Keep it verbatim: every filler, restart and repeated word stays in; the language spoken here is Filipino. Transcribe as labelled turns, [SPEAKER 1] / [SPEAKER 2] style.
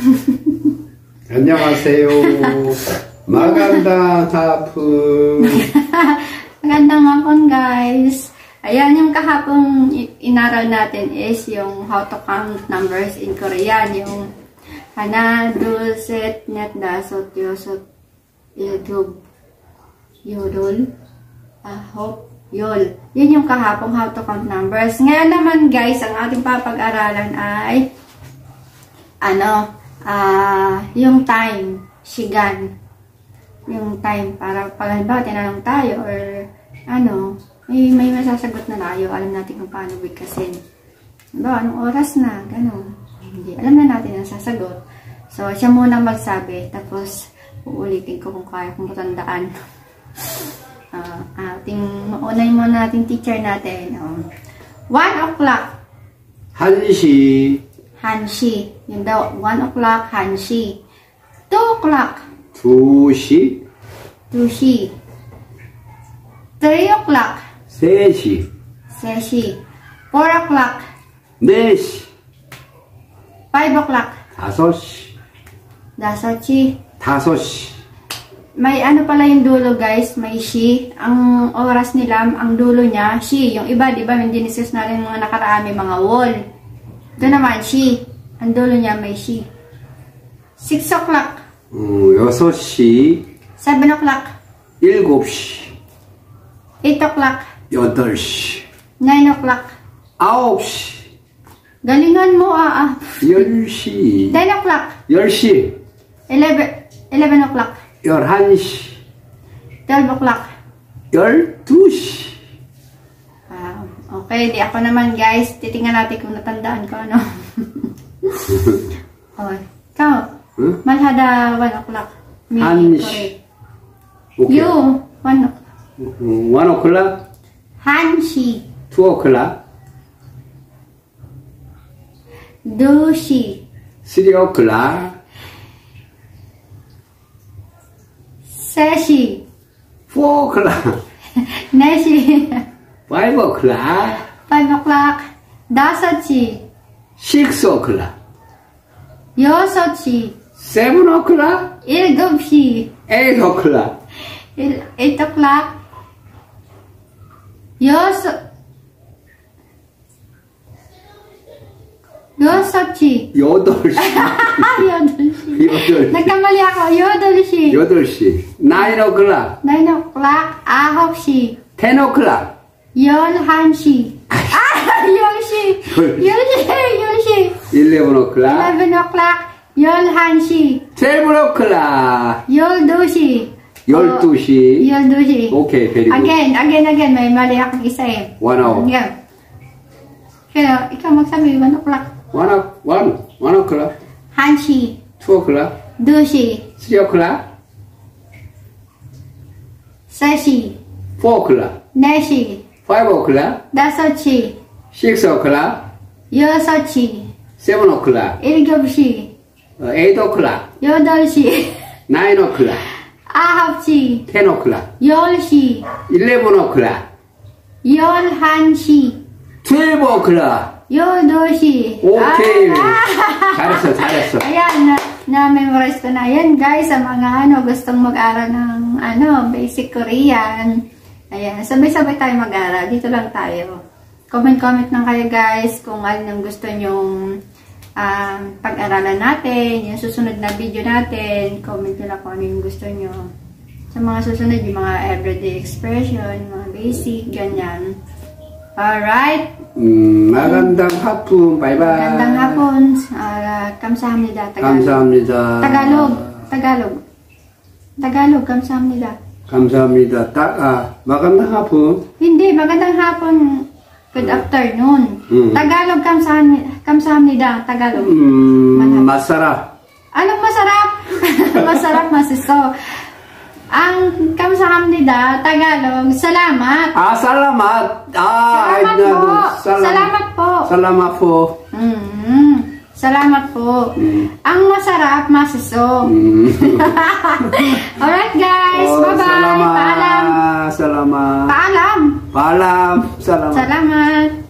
[SPEAKER 1] 안녕하세요. Magandang hapon.
[SPEAKER 2] Magandang hapon, guys. Ayan, yung kahapong inaral natin is yung how to count numbers in Korean. Yung hana, dul, set, net, dasot, yosot, ilgub, yodol, ahop, yol. Yun yung kahapong how to count numbers. Ngayon naman, guys, ang ating papag-aralan ay ano, ah, uh, yung time, shigan. Yung time, para pag halimbawa tinanong tayo or ano, may, may masasagot na tayo, alam natin kung paano bigkasin. Halimbawa, anong oras na, gano'n. Hindi, alam na natin ang sasagot. So, siya muna magsabi, tapos uulitin ko kung kaya kong matandaan. uh, ating, maunay muna natin teacher natin. Um, one o'clock.
[SPEAKER 1] 한시.
[SPEAKER 2] 한시. Yun daw, one o'clock, 한시. two o'clock.
[SPEAKER 1] 두시.
[SPEAKER 2] 두시. three o'clock.
[SPEAKER 1] 세시.
[SPEAKER 2] 세시. four o'clock.
[SPEAKER 1] 네시.
[SPEAKER 2] five o'clock.
[SPEAKER 1] 다섯시.
[SPEAKER 2] 다섯시.
[SPEAKER 1] 다섯시.
[SPEAKER 2] May ano pala yung dulo, guys, may shi. Ang oras nila, ang dulo niya, shi. Yung iba, di ba, hindi nisus natin mga nakarami, mga wall. Ito naman, shi. Ang dulo niya, may shi. six o'clock.
[SPEAKER 1] 음, 여섯시.
[SPEAKER 2] seven o'clock.
[SPEAKER 1] 일곱시.
[SPEAKER 2] eight o'clock.
[SPEAKER 1] 여덟시.
[SPEAKER 2] nine o'clock.
[SPEAKER 1] 아홉시.
[SPEAKER 2] Galingan mo, ah, ah.
[SPEAKER 1] 열시.
[SPEAKER 2] ten o'clock.
[SPEAKER 1] 열시.
[SPEAKER 2] eleven, eleven o'clock.
[SPEAKER 1] 열한시.
[SPEAKER 2] twelve o'clock.
[SPEAKER 1] 열두시.
[SPEAKER 2] Ah, okay, di ako naman, guys. Titingnan natin kung natandaan ko, ano. Okay. Ikaw,
[SPEAKER 1] huh?
[SPEAKER 2] malhada one o'clock.
[SPEAKER 1] 한시.
[SPEAKER 2] Okay. You, one o'clock.
[SPEAKER 1] one o'clock.
[SPEAKER 2] 한시.
[SPEAKER 1] two o'clock.
[SPEAKER 2] 두시.
[SPEAKER 1] three o'clock.
[SPEAKER 2] 세시.
[SPEAKER 1] four o'clock.
[SPEAKER 2] 네시.
[SPEAKER 1] five o'clock.
[SPEAKER 2] five o'clock. 다섯시.
[SPEAKER 1] six o'clock.
[SPEAKER 2] 여섯시.
[SPEAKER 1] seven o'clock.
[SPEAKER 2] 일곱시.
[SPEAKER 1] eight o'clock.
[SPEAKER 2] 일, eight o'clock. 여섯. 여섯시.
[SPEAKER 1] 여덟시.
[SPEAKER 2] 여덟시.
[SPEAKER 1] 여덟시.
[SPEAKER 2] nagkamali ako. 여덟시.
[SPEAKER 1] 여덟시. nine o'clock.
[SPEAKER 2] nine o'clock. 아홉시.
[SPEAKER 1] ten o'clock.
[SPEAKER 2] 열한시. 아, 열시. 열시. 열시.
[SPEAKER 1] eleven o'clock.
[SPEAKER 2] eleven o'clock. 열한시.
[SPEAKER 1] twelve o'clock.
[SPEAKER 2] 열두시.
[SPEAKER 1] 열두시.
[SPEAKER 2] 열두시.
[SPEAKER 1] Okay, very good.
[SPEAKER 2] Again, again, again. May mali akong isa eh.
[SPEAKER 1] one hour.
[SPEAKER 2] Yeah. Kaya, ikaw magsabi, one o'clock.
[SPEAKER 1] one o'clock. one. one o'clock.
[SPEAKER 2] 한시.
[SPEAKER 1] two o'clock.
[SPEAKER 2] 두시.
[SPEAKER 1] three o'clock.
[SPEAKER 2] 세시.
[SPEAKER 1] four o'clock.
[SPEAKER 2] 네시.
[SPEAKER 1] five o'clock.
[SPEAKER 2] 다섯시.
[SPEAKER 1] six o'clock.
[SPEAKER 2] 여섯시.
[SPEAKER 1] seven o'clock.
[SPEAKER 2] 일곱시.
[SPEAKER 1] uh, eight o'clock.
[SPEAKER 2] 여덟시.
[SPEAKER 1] nine o'clock.
[SPEAKER 2] 아홉시.
[SPEAKER 1] ten o'clock.
[SPEAKER 2] 열시.
[SPEAKER 1] eleven o'clock.
[SPEAKER 2] 열한시.
[SPEAKER 1] twelve o'clock.
[SPEAKER 2] 열두시.
[SPEAKER 1] Okay.
[SPEAKER 2] Ah,
[SPEAKER 1] 잘했어, 잘했어.
[SPEAKER 2] Ayan, na, na-memorize ko na. Ayan, guys, sa mga ano, gustong mag-aral ng ano, basic Korean. Ayan, sabay-sabay tayo mag-aral. Dito lang tayo. Comment-comment lang kayo, guys, kung alin ang gusto nyong um, pag-aralan natin, yung susunod na video natin. Comment nyo lang kung ano yung gusto nyo. Sa mga susunod, yung mga everyday expression, mga basic, ganyan. Alright.
[SPEAKER 1] 음, magandang hapon. Bye-bye.
[SPEAKER 2] Magandang hapon. Uh, kamsahamnida. Tagalog.
[SPEAKER 1] 감사합니다.
[SPEAKER 2] Tagalog. Tagalog. Tagalog. Kamsahamnida.
[SPEAKER 1] 감사합니다. 딱, 아, magandang hapon.
[SPEAKER 2] Hindi. Magandang hapon. Good afternoon.
[SPEAKER 1] Mm.
[SPEAKER 2] Tagalog. Kamsahamnida. Kamsahamnida. Tagalog.
[SPEAKER 1] 음, masarap.
[SPEAKER 2] Anong masarap? Masarap, masiso. Ang kamsahamnida, Tagalog, salamat.
[SPEAKER 1] Ah, salamat. Ah,
[SPEAKER 2] Salamat
[SPEAKER 1] ay,
[SPEAKER 2] po.
[SPEAKER 1] Salam,
[SPEAKER 2] Salamat po.
[SPEAKER 1] Salamat po.
[SPEAKER 2] Mm, salamat po.
[SPEAKER 1] Mm.
[SPEAKER 2] Ang masarap, masiso.
[SPEAKER 1] Mm.
[SPEAKER 2] Alright, guys.
[SPEAKER 1] Oh,
[SPEAKER 2] Bye-bye.
[SPEAKER 1] salamat.
[SPEAKER 2] Paalam.
[SPEAKER 1] Salamat.
[SPEAKER 2] Paalam.
[SPEAKER 1] Paalam. Salamat.
[SPEAKER 2] Salamat.